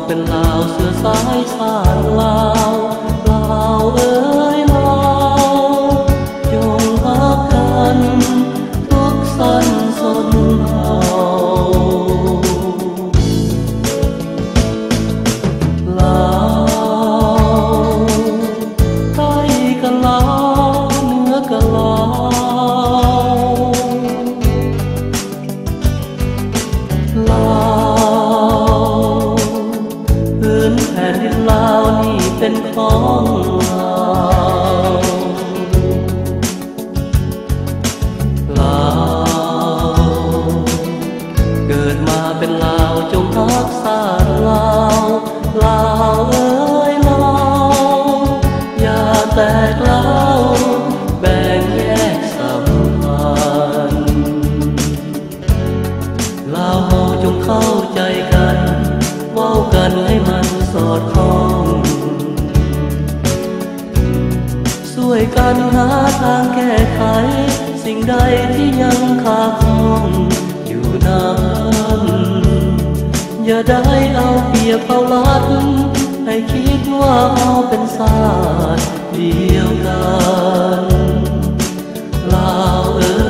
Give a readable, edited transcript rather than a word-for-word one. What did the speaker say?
เป็นลาวเสือสายสานลาวลาวเอ้ยลาวจงรักกันทุกสันสนเฮาลาวใต้กันลาวเหนือกันลาวลาวพื้นแผ่นดินลาวนี่เป็นของเราลาวเกิดมาเป็นลาวจงรักษาลาวลาวเอ้ยลาวอย่าแตกลาวแบ่งแยกสัมพันธ์ลาวเฮาจงเข้าใจกันเว้ากันให้มันสอดคล้องช่วยกันหาทางแก้ไขสิ่งใดที่ยังคาคล่องอยู่นั้นอย่าได้เอาเปรียบเอาลัดให้คิดว่าเราเป็นศาสตร์เดียวกันลาวเอ๋